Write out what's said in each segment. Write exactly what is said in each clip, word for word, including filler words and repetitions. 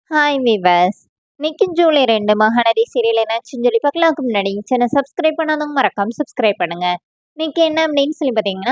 Hi viewers. இன்னைக்கு ஜூலை ரெண்டு Mahanadi serial என்னாச்சுன்னு சொல்லி பார்க்கலாம்க்கு முன்னாடி சேனல் சப்ஸ்கிரைப் பண்ணாதவங்க மறக்காம சப்ஸ்கிரைப் பண்ணுங்க. இன்னைக்கு என்ன அப்படின்னு சொல்லி பார்த்தீங்கன்னா,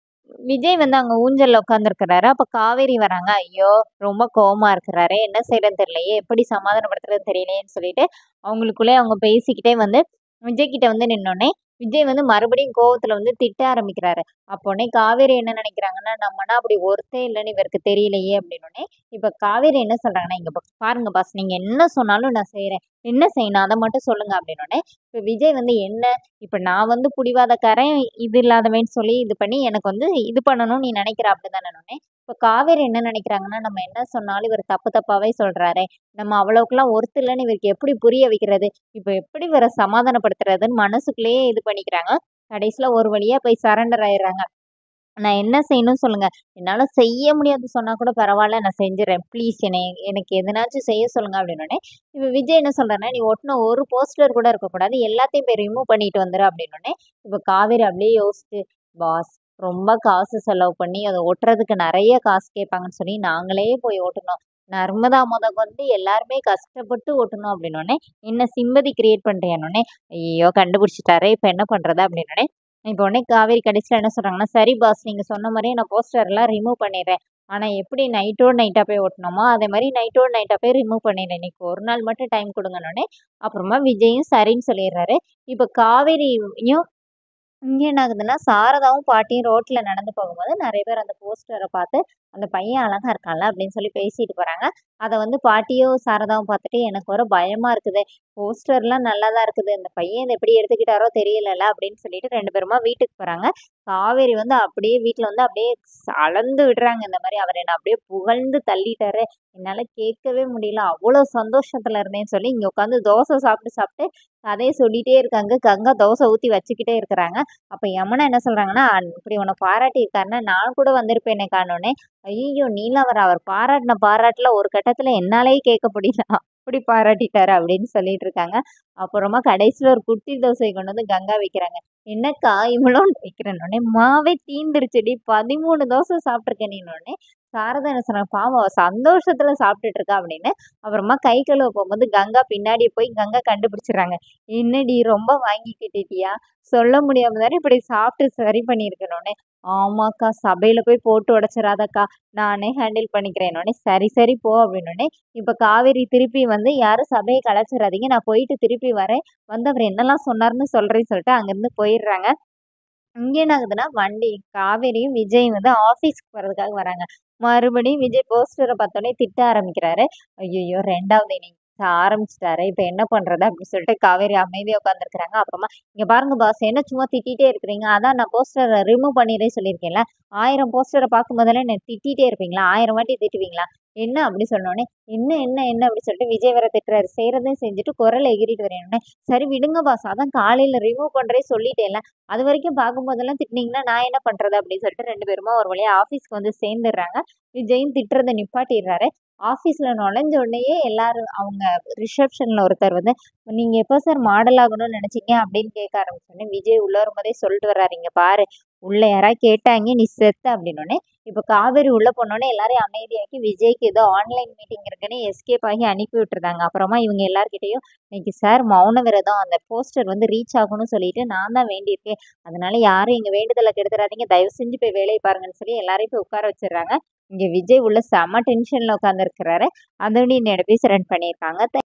விஜய் வந்து அங்க ஊஞ்சல்ல உட்காந்துருக்கிறாரு. அப்ப காவேரி வராங்க. ஐயோ! ரொம்ப கோவமா இருக்கிறாரு. என்ன செய்யறதுன்னு தெரியலையே, எப்படி சமாதானப்படுத்துறதுன்னு தெரியலையேன்னு சொல்லிட்டு, அவங்களுக்குள்ளே அவங்க பேசிக்கிட்டே வந்து விஜய் கிட்ட வந்து நின்னோனே, விஜய் வந்து மறுபடியும் கோவத்துல வந்து திட்ட ஆரம்பிக்கிறாரு. அப்போனே காவேரி என்ன நினைக்கிறாங்கன்னா, நம்மனா அப்படி ஒர்த்தே இல்லன்னு இவருக்கு தெரியலையே அப்படின்னோனே, இப்ப காவேரி என்ன சொல்றாங்கன்னா, "இங்க பா பாருங்க பாஸ், நீங்க என்ன சொன்னாலும் நான் செய்றேன். என்ன செய்யணும் அத மட்டும் சொல்லுங்க" அப்படின்னோனே, இப்ப விஜய் வந்து என்ன, இப்ப நான் வந்து புடிவாதக்காரன், இது இல்லாதவன்னு சொல்லி இது பண்ணி எனக்கு வந்து இது பண்ணணும்னு நீ நினைக்கிற அப்படிதானேன்னோனே, இப்ப காவேரி என்ன நினைக்கிறாங்கன்னா, நம்ம என்ன சொன்னாலும் இவர் தப்பு தப்பாவே சொல்றாரே, நம்ம அவ்வளவுக்கெல்லாம் ஒர்த் இல்லன்னு இவருக்கு எப்படி புரிய வைக்கிறது? இப்ப எப்படி இவர சமாதானப்படுத்துறதுன்னு மனசுக்குள்ளேயே இது பண்ணிக்கிறாங்க. கடைசியில ஒரு வழியா போய் சரண்டர் ஆயிடுறாங்க. நான் என்ன செய்யணும்னு சொல்லுங்க. என்னால செய்ய முடியாது சொன்னா கூட பரவால்ல. நான் செஞ்சுர்றேன். ப்ளீஸ் என்னைய எனக்கு எதனாச்சும் செய்ய சொல்லுங்க அப்டின்னோனே, இப்ப விஜய் என்ன சொல்றாருன்னா, "நீ ஒட்டுன ஒரு போஸ்டர் கூட இருக்கக்கூடாது. எல்லாத்தையும் போய் ரிமூவ் பண்ணிட்டு வந்துரு" அப்டின்னோனே, இப்ப காவேரி அப்டியே யோசிச்சு, "பாஸ், ரொம்ப காசு செலவு பண்ணி அத ஒட்டுறதுக்கு நெறைய காசு கேட்பாங்கன்னு சொல்லி நாங்களே போய் ஒட்டுனோம். நர்மதா மொதற்கொண்டு எல்லாருமே கஷ்டப்பட்டு ஒட்டுனோம்" அப்டின்னோனே, "என்ன சிம்பதி கிரியேட் பண்றியான்னோனே", "ஐயய்யோ! கண்டுபிடிச்சுட்டாரே! இப்ப என்ன பண்றது?" அப்டின்னோனே, இப்ப உடனே காவேரி கடைசியில என்ன சொல்றாங்கன்னா, "சரி பாஸ், நீங்க சொன்ன மாரியே நான் போஸ்டர்லாம் ரிமூவ் பண்ணிடுறேன். ஆனா எப்படி நைட்டோட நைட்டா போய் ஒட்டுனோமோ, அதே மாரி நைட்டோட நைட்டா போய் ரிமூவ் பண்ணிடுறேன். இன்னைக்கு ஒரு நாள் மட்டும் டைம் குடுங்கன்னோனே", அப்புறமா விஜயும் சரின்னு சொல்லிடுறாரு. இப்ப காவேரியும் இங்க என்ன ஆகுதுன்னா, சாரதாவும் பாட்டியும் ரோட்ல நடந்து போகும்போது நெறைய பேர் அந்த போஸ்டர பார்த்து, "அந்த பையன் அழகா இருக்கான்ல" அப்படின்னு சொல்லி பேசிட்டு போறாங்க. அத வந்து பாட்டியும், சாரதாவும் பார்த்துட்டு, "எனக்கு வேற பயமா இருக்குதே. போஸ்டர்லாம் நல்லா தான் இருக்குது. இந்த பையன் இத எப்படி எடுத்துக்கிட்டாரோ தெரியலல்ல" அப்படின்னு சொல்லிட்டு ரெண்டு பேருமா வீட்டுக்கு போறாங்க. காவேரி வந்து அப்படியே வீட்ல வந்து அப்படியே ஸ் அளந்து விடுறாங்க. இந்த மாரி அவர் என்ன அப்படியே புகழ்ந்து தள்ளிட்டாரு. என்னால கேட்கவே முடியல. அவ்வளோ சந்தோஷத்துல இருந்தேன்னு சொல்லி, இங்க உட்காந்து தோசை சாப்பிட்டு சாப்பிட்டு கதைய சொல்லிட்டே இருக்காங்க. கங்கா தோசை ஊத்தி வச்சுக்கிட்டே இருக்கிறாங்க. அப்ப யமுனா என்ன சொல்றாங்கன்னா, "அன் இப்படி உன்ன பாராட்டியிருக்காருன்னா, நான் கூட வந்திருப்பேனேக்கான்னோனே", "ஐய்யய்யோ! நீலாம் அவர அவர் பாராட்டுன பாராட்டுல ஒரு கட்டத்துல என்னாலயே கேட்க முடியல. அப்படி பாராட்டிட்டாரு" அப்படின்னு சொல்லிட்டு இருக்காங்க. அப்புறமா கடைசியில ஒரு குட்டி தோசைய கொண்டு வந்து கங்கா வைக்கிறாங்க. "என்னக்கா இவ்வளோண்டு வைக்கிறேன்னோனே", "மாவே தீந்துருச்சுடி. பதிமூணு தோசை சாப்பிட்டுருக்கேனேன்னோனே", சாரதா என்ன சொன்னாங்க, "பாவம் அவ சந்தோஷத்துல சாப்பிட்டுட்டு இருக்கா" அப்படின்னு. அப்புறமா கை கழுவ போம்போது கங்கா பின்னாடி போய் கங்கா கண்டுபிடிச்சுடுறாங்க. "என்னடி ரொம்ப வாங்கிக்கிட்டிட்டியா? சொல்ல முடியாம தானே இப்படி சாப்பிட்டு சரி பண்ணியிருக்கேன்னோனே", "ஆமாக்கா, சபையில போய் போட்டு உடைச்சிராதக்கா. நானே ஹேண்டில் பண்ணிக்கிறேன்னோனே", "சரி சரி போ" அப்படின்னோனே, இப்ப காவேரி திருப்பி வந்து, "யாரும் சபைய கலைச்சிராதீங்க. நான் போயிட்டு திருப்பி வரேன். வந்து அவர் என்னலாம் சொன்னாருன்னு சொல்றேன்னு" சொல்லிட்டு அங்கருந்து போயிடுறாங்க. இங்க என்ன ஆகுதுன்னா, வண்டி காவேரியும், விஜயும் வந்து ஆஃபீஸ்க்கு போறதுக்காக வராங்க. மறுபடியும் விஜய் போஸ்டர பார்த்தோனே திட்ட ஆரம்பிக்கிறாரு. ஐய்யய்யோ! ரெண்டாவது இன்னிங்ஸ் ஆரம்பிச்சுட்டாரே! இப்ப என்ன பண்றது? அப்படின்னு சொல்லிட்டு காவேரி அமைதியா உட்காந்துருக்காங்க. அப்புறமா, "இங்க பாருங்க பாஸ், என்ன சும்மா திட்டிட்டே இருக்கிறீங்க? அதான் நான் போஸ்டர ரிமூவ் பண்ணிடுறேன்னு சொல்லியிருக்கேன்ல. ஆயிரம் போஸ்டர பார்க்கும்போதெல்லாம் என்ன திட்டிட்டே இருப்பீங்களா? ஆயிரம் வாட்டி திட்டுவீங்களா? என்ன?" அப்படி சொன்னோனே, "என்ன என்ன என்ன?" அப்படி சொல்லிட்டு விஜய் வேற திட்டுறாரு. செய்றதையும் செஞ்சுட்டு குரல எகிறிட்டு வரேன்னோனே, "சரி விடுங்க பாஸ், அதான் காலையில ரிமூவ் பண்றேன்னு சொல்லிட்டேன்ல. அதுவரைக்கும் பார்க்கும்போதெல்லாம் திட்டுனீங்கன்னா, நான் என்ன பண்றது?" அப்படின்னு சொல்லிட்டு ரெண்டு பேருமா ஒரு வழியா ஆஃபீஸ்க்கு வந்து சேர்ந்துடுறாங்க. விஜயும் திட்டுறத நிப்பாட்டிடுறாரு. ஆஃபீஸ்ல நுழைஞ்ச உடனேயே எல்லாரும் அவங்க ரிசப்ஷன்ல ஒருத்தர் வந்து, "நீங்க எப்போ சார் மாடல் ஆகணும்னு நினைச்சீங்க?" அப்படின்னு கேட்க ஆரம்பிச்சோனே, விஜய் உள்ள வரும்போதே சொல்லிட்டு வர்றாரு, "இங்க பாரு, உள்ள யாராவது கேட்டாங்க நீ செத்த" அப்படின்னோனே, இப்ப காவேரி உள்ள போனோனே எல்லாரையும் அமைதியாக்கி விஜய்க்கு ஏதோ ஆன்லைன் மீட்டிங் இருக்குன்னு எஸ்கேப் ஆகி அனுப்பி விட்டுருந்தாங்க. அப்புறமா இவங்க எல்லார்கிட்டயும், "இன்னைக்கு சார் மௌன விரதம். அந்த போஸ்டர் வந்து ரீச் ஆகணும்னு சொல்லிட்டு நான் தான் வேண்டியிருக்கேன். அதனால யாரும் எங்க வேண்டுதல கெடுத்துறாதீங்க. தயவு செஞ்சு போய் வேலைய பாருங்கன்னு" சொல்லி எல்லாரையும் போய் உட்கார வச்சுடுறாங்க. இங்க விஜய் உள்ள செம டென்ஷன்ல உட்கார்ந்துருக்கிறாரு. அதோட இந்த எபிசோட் ரன் பண்ணியிருக்காங்க.